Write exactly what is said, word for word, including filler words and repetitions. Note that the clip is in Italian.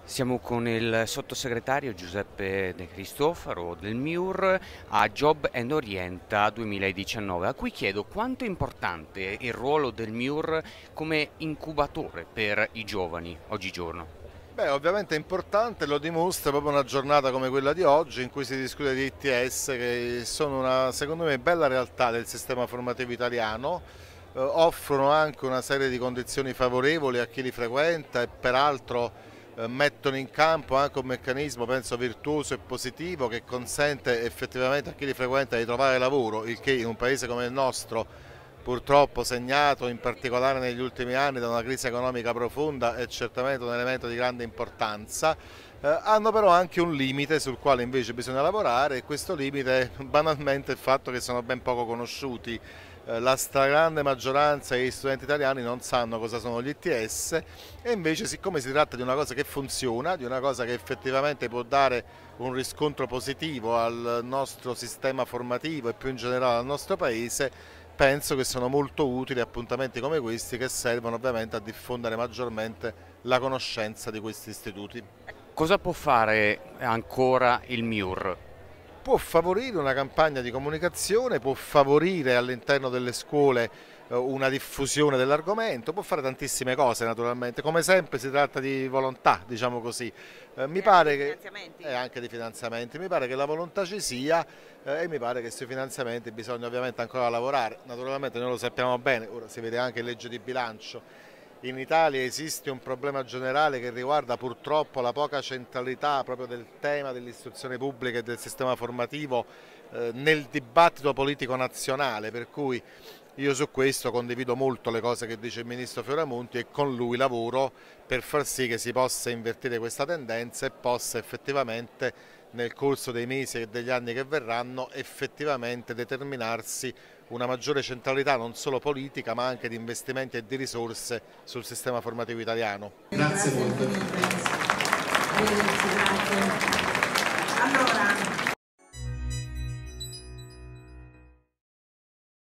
Siamo con il sottosegretario Giuseppe De Cristofaro del MIUR a Job and Orienta duemiladiciannove, a cui chiedo quanto è importante il ruolo del MIUR come incubatore per i giovani oggigiorno. Beh, ovviamente è importante, lo dimostra proprio una giornata come quella di oggi in cui si discute di I T S, che sono una, secondo me, bella realtà del sistema formativo italiano. Eh, offrono anche una serie di condizioni favorevoli a chi li frequenta e peraltro eh, mettono in campo anche un meccanismo, penso, virtuoso e positivo che consente effettivamente a chi li frequenta di trovare lavoro, il che in un paese come il nostro, purtroppo segnato in particolare negli ultimi anni da una crisi economica profonda, è certamente un elemento di grande importanza. Eh, hanno però anche un limite sul quale invece bisogna lavorare, e questo limite è banalmente il fatto che sono ben poco conosciuti. Eh, la stragrande maggioranza degli studenti italiani non sanno cosa sono gli I T S, e invece, siccome si tratta di una cosa che funziona, di una cosa che effettivamente può dare un riscontro positivo al nostro sistema formativo e più in generale al nostro paese, penso che sono molto utili appuntamenti come questi, che servono ovviamente a diffondere maggiormente la conoscenza di questi istituti. Cosa può fare ancora il MIUR? Può favorire una campagna di comunicazione, può favorire all'interno delle scuole eh, una diffusione dell'argomento, può fare tantissime cose naturalmente. Come sempre si tratta di volontà, diciamo così. Eh, mi E anche pare di che finanziamenti. e anche di finanziamenti, mi pare che la volontà ci sia, eh, e mi pare che sui finanziamenti bisogna ovviamente ancora lavorare. Naturalmente noi lo sappiamo bene, ora si vede anche in legge di bilancio. In Italia esiste un problema generale che riguarda purtroppo la poca centralità proprio del tema dell'istruzione pubblica e del sistema formativo eh, nel dibattito politico nazionale, per cui io su questo condivido molto le cose che dice il Ministro Fioramonti, e con lui lavoro per far sì che si possa invertire questa tendenza e possa effettivamente nel corso dei mesi e degli anni che verranno effettivamente determinarsi una maggiore centralità non solo politica ma anche di investimenti e di risorse sul sistema formativo italiano. Grazie molto. Arrivederci, grazie.